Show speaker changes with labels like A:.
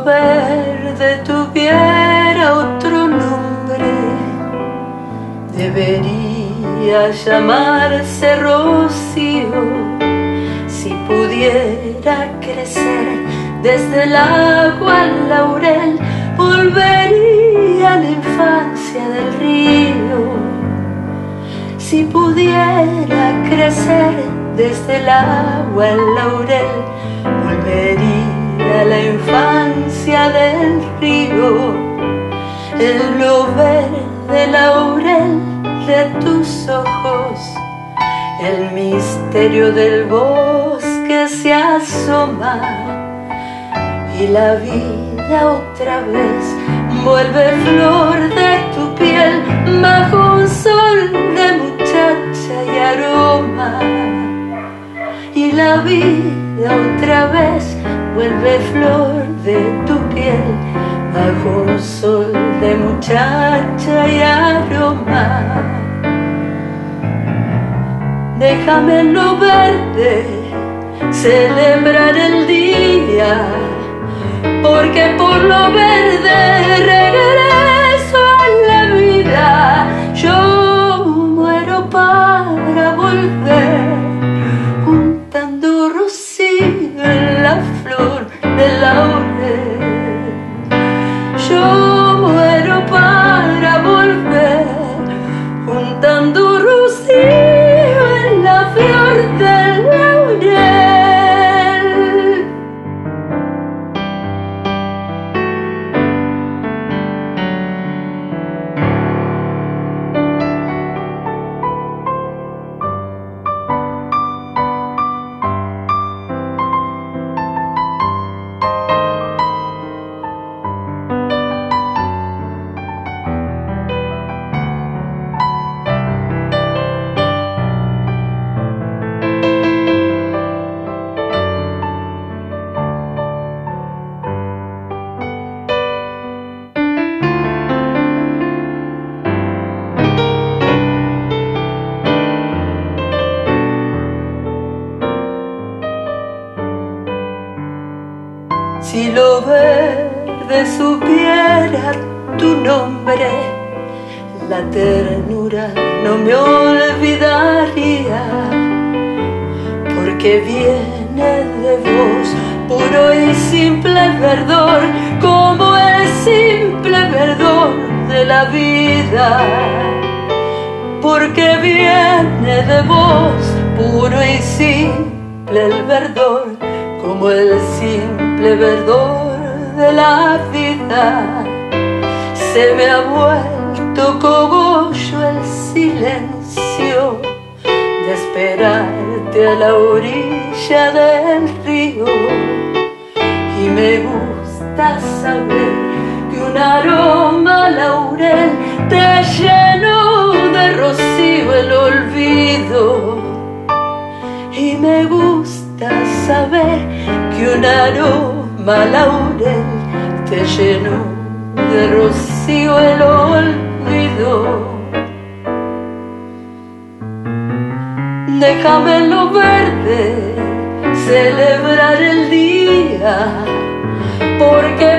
A: verde tuviera otro nombre, debería llamarse rocío. Si pudiera crecer desde el agua al laurel, volvería a la infancia del río. Si pudiera crecer desde el agua al laurel, volvería a la infancia del río. En lo verde laurel de tus ojos, el misterio del bosque se asoma, y la vida otra vez vuelve flor de tu piel bajo un sol de muchacha y aroma. Y la vida otra vez vuelve flor de tu piel bajo un sol de muchacha y aroma. Déjame en lo verde celebrar el día, porque por lo verde regreso a la vida. Yo muero para volver, juntando rocío en la flor del laurel. Yo muero para volver, juntando rocío en la flor del laurel. Si lo verde supiera tu nombre, la ternura no me olvidaría, porque viene de vos puro y simple verdor, como el simple verdor de la vida. Porque viene de vos puro y simple el verdor, como el simple verdor de la vida. Se me ha vuelto cogollo el silencio de esperarte a la orilla del río, y me gusta saber que un aroma laurel te llenó de rocío el olvido. Y me gusta saber que un aroma laurel te llenó de rocío el olvido. Déjame en lo verde celebrar el día, porque